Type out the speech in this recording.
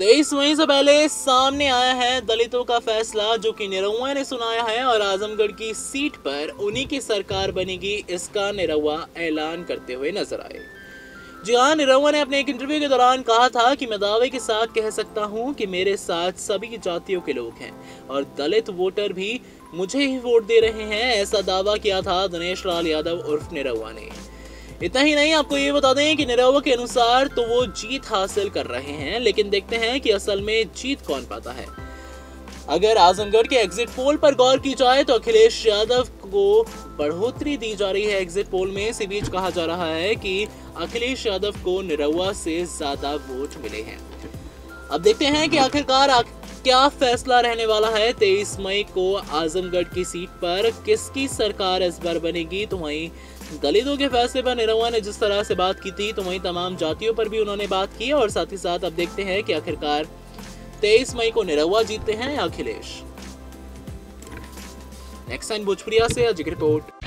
23 मई से पहले सामने आया है दलितों का फैसला, जो कि निरहुआ ने सुनाया है और आजमगढ़ की सीट पर उन्हीं की सरकार बनेगी, इसका निरहुआ ऐलान करते हुए नजर आए। जी हाँ, निरहुआ ने अपने एक इंटरव्यू के दौरान कहा था कि मैं दावे के साथ कह सकता हूँ कि मेरे साथ सभी जातियों के लोग हैं और दलित वोटर भी मुझे ही वोट दे रहे हैं। ऐसा दावा किया था दिनेश लाल यादव उर्फ निरहुआ ने। इतना ही नहीं, आपको ये बता दें कि निरहुआ के अनुसार तो वो जीत हासिल कर रहे हैं, लेकिन देखते हैं कि असल में जीत कौन पाता है। अगर आजमगढ़ के एग्जिट पोल पर गौर की जाए तो अखिलेश यादव को बढ़ोतरी दी जा रही है एग्जिट पोल में। इसी बीच कहा जा रहा है कि अखिलेश यादव को निरहुआ से ज्यादा वोट मिले हैं। अब देखते हैं कि आखिरकार क्या फैसला रहने वाला है। 23 मई को आजमगढ़ की सीट पर किसकी सरकार इस बार बनेगी। तो वहीं दलितों के फैसले पर निरहुआ ने जिस तरह से बात की थी, तो वहीं तमाम जातियों पर भी उन्होंने बात की और साथ ही साथ अब देखते हैं कि आखिरकार 23 मई को निरहुआ जीतते हैं या अखिलेश। नेक्स्ट टाइम भोजपुरिया से अजय की रिपोर्ट।